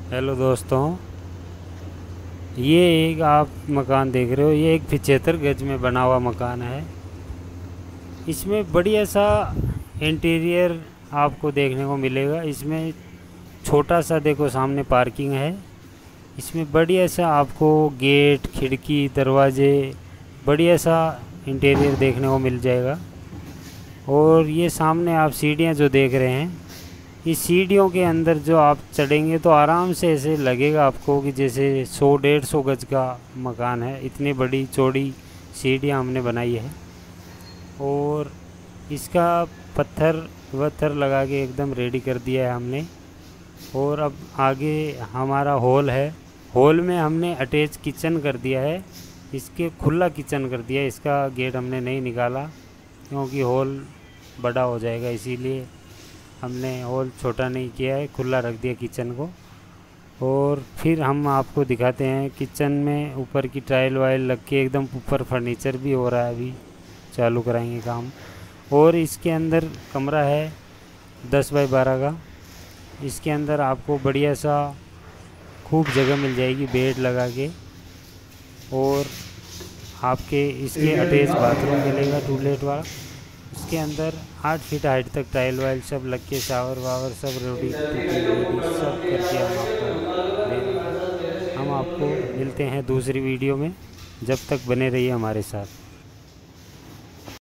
Hello दोस्तों, ये एक आप मकान देख रहे हो। ये एक 75 गज में बना हुआ मकान है। इसमें बढ़िया सा इंटीरियर आपको देखने को मिलेगा। इसमें छोटा सा देखो सामने पार्किंग है। इसमें बढ़िया सा आपको गेट, खिड़की, दरवाजे, बढ़िया सा इंटीरियर देखने को मिल जाएगा। और ये सामने आप सीढ़ियाँ जो देख रहे हैं, इस सीढ़ियों के अंदर जो आप चढ़ेंगे तो आराम से ऐसे लगेगा आपको कि जैसे 100-150 गज का मकान है। इतनी बड़ी चौड़ी सीढ़ियाँ हमने बनाई है। और इसका पत्थर वत्थर लगा के एकदम रेडी कर दिया है हमने। और अब आगे हमारा हॉल है। हॉल में हमने अटैच किचन कर दिया है। इसके खुला किचन कर दिया है। इसका गेट हमने नहीं निकाला क्योंकि हॉल बड़ा हो जाएगा, इसीलिए हमने हॉल छोटा नहीं किया है, खुला रख दिया किचन को। और फिर हम आपको दिखाते हैं किचन में ऊपर की टाइल वाइल लग के एकदम ऊपर फर्नीचर भी हो रहा है, अभी चालू कराएंगे काम। और इसके अंदर कमरा है 10 बाई 12 का। इसके अंदर आपको बढ़िया सा खूब जगह मिल जाएगी बेड लगा के। और आपके इसके अटैच बाथरूम मिलेगा टॉयलेट वाला। इसके अंदर 8 फीट हाइट तक टाइल वाइल सब लग के शावर वावर सब रेडी सब करके हम आपको दे देंगे। हम आपको मिलते हैं दूसरी वीडियो में, जब तक बने रहिए हमारे साथ।